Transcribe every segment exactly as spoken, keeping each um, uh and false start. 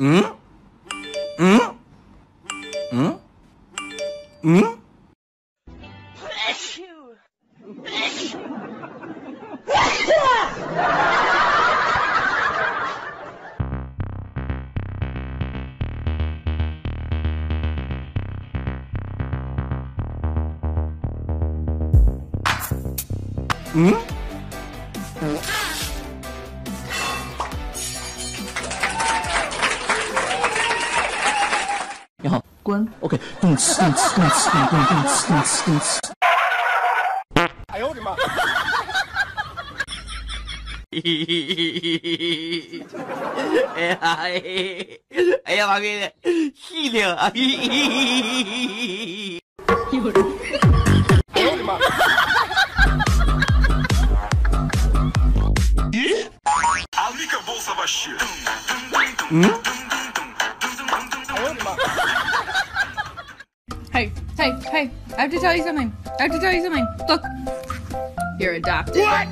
嗯嗯嗯嗯。嗯。你好，滚。OK， 动词，动词，动词，动动动词，动词，动词。哎呦我的妈！哎呀哎呀妈逼，气灵啊！有人。哎呦我的妈！嗯。 Hey, hey, hey, I have to tell you something. I have to tell you something. Look, you're adopted. What?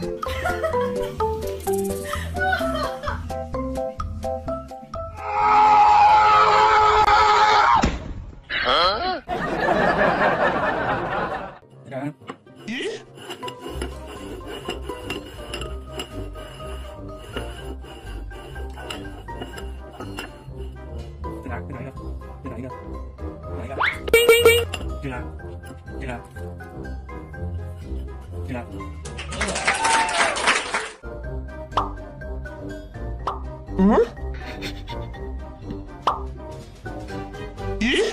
Huh?嗯？咦？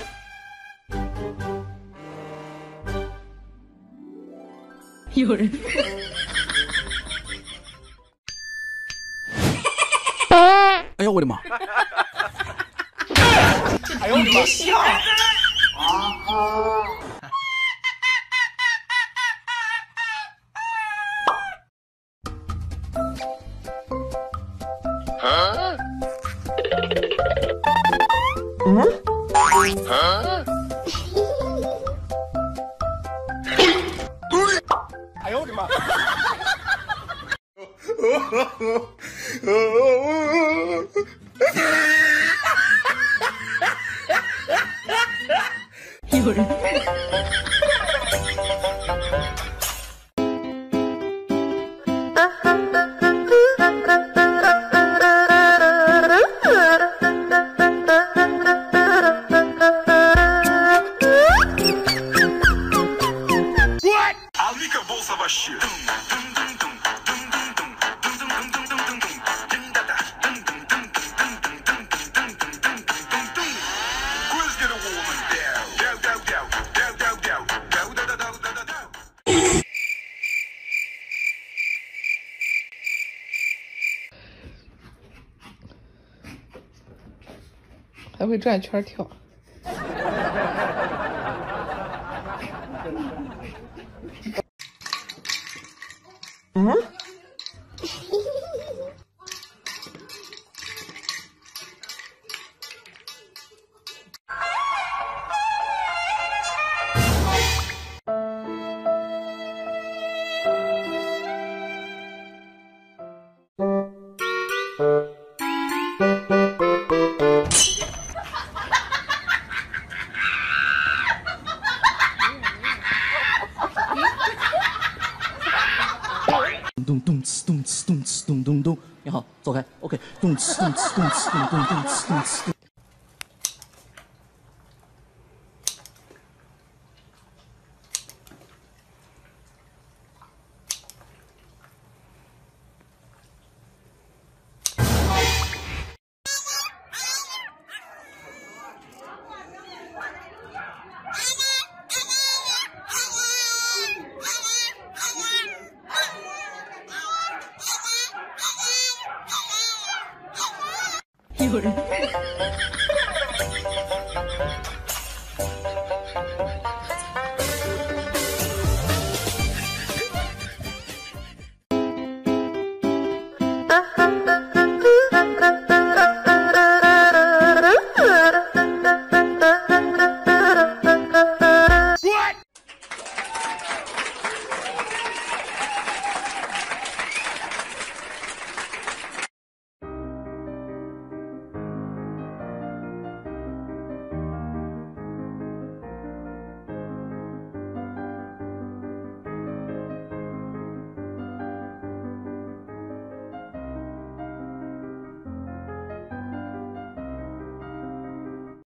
有人。 哎呦我的妈！哎呦我的妈！笑！啊啊！啊？嗯？啊？哎呦我的妈！ 有人。还会转圈跳。 嗯？咚咚呲咚呲咚呲咚咚咚，你好，走开。OK， 咚呲咚呲咚呲咚咚咚呲咚呲。 有人。